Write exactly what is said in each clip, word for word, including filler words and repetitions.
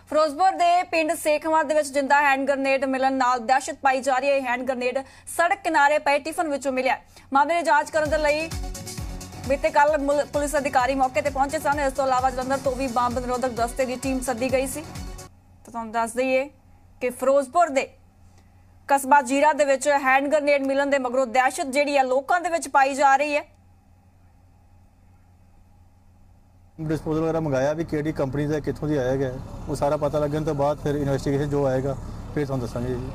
ਫਿਰੋਜ਼ਪੁਰ ਦੇ ਪਿੰਡ ਸੇਖਵਾਂ ਦੇ ਵਿੱਚ ਜਿੰਦਾ हैंड ग्रेनेड मिलन नाल दहशत पाई जा रही है। हैंड ग्रेनेड सड़क किनारे पए टिफिन विचों मिलिया। मामले की जांच करने के लिए बीते कल पुलिस अधिकारी मौके ते पहुंचे सन। इस तो इलावा जलंधर तो भी बंब निरोधक दस्ते की टीम सद्दी गई सी। तो तुहानूं दस दईए कि फिरोजपुर दे कस्बा जीरा दे विच हैंड ग्रेनेड मिलन दे मगरों दहशत जिहड़ी है लोकां दे विच पाई जा रही है। डिस्पोजल वगैरह मंगाया भी किहड़ी कंपनी का कित्थों दी आया गया वो सारा पता लगने तो बाद फिर इन्वेस्टिगेशन जो आएगा फिर तुहानूं दस्सांगे जी।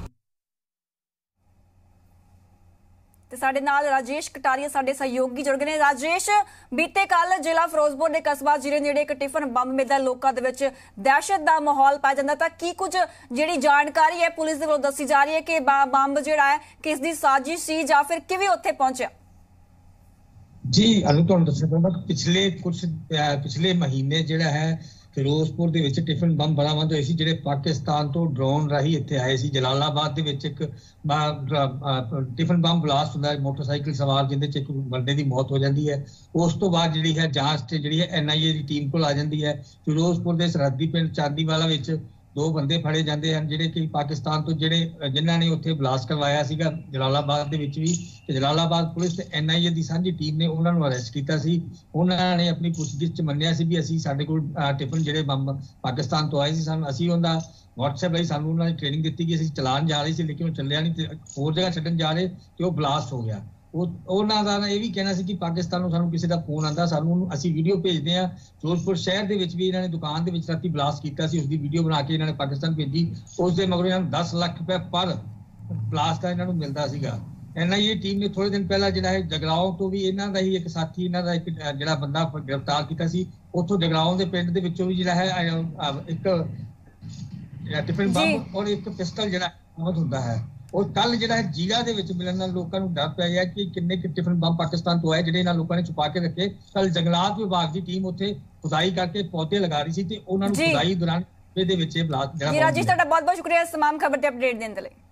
ते साडे नाल राजेश कटारिया साडे सहयोगी जुड़ गए ने। राजेश, बीते कल जिला फिरोजपुर के कस्बा जीरे नेड़े एक टिफिन बंब मिलदा लोकां दे विच दहशत दा माहौल पाया जांदा। तां की कुछ जिहड़ी जानकारी है पुलिस दे वल्लों दस्सी जा रही है कि बंब जिहड़ा है किस दी साजिश सी जां फिर किवें उत्थे पहुंचिया? जी अनु तुहानूं दस्सना पिछले कुछ पिछले महीने जिहड़ा है फिरोजपुर ਦੇ ਵਿੱਚ ਟਿਫਨ ਬੰਬ ਬਰਾਮਦ ਹੋਏ ਸੀ ਜਿਹੜੇ ਪਾਕਿਸਤਾਨ ਤੋਂ ਡਰੋਨ ਰਾਹੀਂ ਇੱਥੇ ਆਏ ਸੀ। ਜਲਾਲਾਬਾਦ ਦੇ ਵਿੱਚ ਇੱਕ ਟਿਫਨ ਬੰਬ ਬਲਾਸਟ ਹੁੰਦਾ ਹੈ ਮੋਟਰਸਾਈਕਲ ਸਵਾਰ ਜਿਹਦੇ ਚ ਇੱਕ ਬੰਦੇ ਦੀ ਮੌਤ ਹੋ ਜਾਂਦੀ ਹੈ। ਉਸ ਤੋਂ ਬਾਅਦ ਜਿਹੜੀ ਹੈ ਜਾਂਚ ਤੇ ਜਿਹੜੀ ਹੈ ਐਨ ਆਈ ਏ ਦੀ ਟੀਮ ਕੋਲ ਆ ਜਾਂਦੀ ਹੈ। ਫਿਰੋਜ਼ਪੁਰ ਦੇ ਸਰਹੱਦੀ ਪਿੰਡ ਚਾਂਦੀਵਾਲਾ ਵਿੱਚ ਦੋ ਬੰਦੇ ਫੜੇ ਜਾਂਦੇ ਹਨ ਜਿਹੜੇ ਕਿ ਪਾਕਿਸਤਾਨ ਤੋਂ ਜਿਹੜੇ ਜਿਨ੍ਹਾਂ ਨੇ ਉੱਥੇ ਬਲਾਸਟ ਕਰਵਾਇਆ ਸੀਗਾ ਜਲਾਲਾਬਾਦ ਦੇ ਵਿੱਚ ਵੀ। ਤੇ ਜਲਾਲਾਬਾਦ ਪੁਲਿਸ ਤੇ ਐਨ ਆਈ ਏ ਦੀ ਸਾਂਝੀ ਟੀਮ ਨੇ ਉਹਨਾਂ ਨੂੰ ਅਰੈਸਟ ਕੀਤਾ ਸੀ। ਉਹਨਾਂ ਨੇ ਆਪਣੀ ਪੁੱਛਗਿੱਛ ਚ ਮੰਨਿਆ ਸੀ ਵੀ ਅਸੀਂ ਸਾਡੇ ਕੋਲ ਟਿਫਨ ਜਿਹੜੇ ਬੰਬ ਪਾਕਿਸਤਾਨ ਤੋਂ ਆਏ ਸੀ ਸਾਨੂੰ ਅਸੀਂ ਉਹਦਾ WhatsApp ਲਈ ਸਾਨੂੰ ਉਹਨਾਂ ਨੇ ਟ੍ਰੇਨਿੰਗ ਦਿੱਤੀ ਕਿ ਅਸੀਂ ਚਲਾਉਣ ਜਾ ਰਹੇ ਸੀ ਲੇਕਿਨ ਉਹ ਚੱਲਿਆ ਨਹੀਂ ਤੇ ਹੋਰ ਜਗ੍ਹਾ ਛੱਡਣ ਜਾ ਰਹੇ ਤੇ ਉਹ ਬਲਾਸਟ ਹੋ ਗਿਆ। ਉਹ ਉਹਨਾਂ ਦਾ ਇਹ ਵੀ ਕਹਿਣਾ ਸੀ ਕਿ ਪਾਕਿਸਤਾਨ ਨੂੰ ਸਾਨੂੰ ਕਿਸੇ ਦਾ ਫੋਨ ਆਂਦਾ ਸਾਨੂੰ ਅਸੀਂ ਵੀਡੀਓ ਭੇਜਦੇ ਆ। ਫਿਰੋਜ਼ਪੁਰ ਸ਼ਹਿਰ ਦੇ ਵਿੱਚ ਵੀ ਇਹਨਾਂ ਨੇ ਦੁਕਾਨ ਦੇ ਵਿੱਚ ਰਾਤੀ ਬਲਾਸਟ ਕੀਤਾ ਸੀ ਉਸਦੀ ਵੀਡੀਓ ਬਣਾ ਕੇ ਇਹਨਾਂ ਨੇ ਪਾਕਿਸਤਾਨ ਭੇਜੀ। ਉਸ ਦੇ ਮਗਰੋਂ ਇਹਨਾਂ ਨੂੰ ਦਸ ਲੱਖ ਰੁਪਏ ਪਰ ਬਲਾਸਟ ਦਾ ਇਹਨਾਂ ਨੂੰ ਮਿਲਦਾ ਸੀਗਾ। ਐਨ ਆਈ ਏ ਟੀਮ ਨੇ ਥੋੜੇ ਦਿਨ ਪਹਿਲਾਂ ਜਿਹੜਾ ਹੈ ਜਗਰਾਉਂ ਤੋਂ ਵੀ ਇਹਨਾਂ ਦਾ ਹੀ ਇੱਕ ਸਾਥੀ ਇਹਨਾਂ ਦਾ ਇੱਕ ਜਿਹੜਾ ਬੰਦਾ ਗ੍ਰਿਫਤਾਰ ਕੀਤਾ ਸੀ। ਉੱਥੋਂ ਜਗਰਾਉਂ ਦੇ ਪਿੰਡ ਦੇ ਵਿੱਚੋਂ ਵੀ ਜਿਹੜਾ ਹੈ ਇੱਕ ਟਿਫਿਨ ਬੰਬ ਔਰ ਇੱਕ ਪਿਸਟਲ ਜਿਹੜਾ ਬਰਾਮਦ ਹੁੰਦਾ ਹੈ। और कल जो जीरा दे विच मिलण नाल लोकां नूं डर पै गया कि किन्ने टिफिन बंब पाकिस्तान तो आए जिहड़े इन्हां लोकां ने छुपा के रखे। कल जंगलात विभाग की टीम उत्थे खुदाई करके पौधे लगा रही सी ते उन्हां नूं खुदाई दौरान इहदे विच ब्लास्ट जिहड़ा। जी राजेश, तुहाडा बहुत बहुत शुक्रिया इस तमाम खबर ते अपडेट देण दे लई।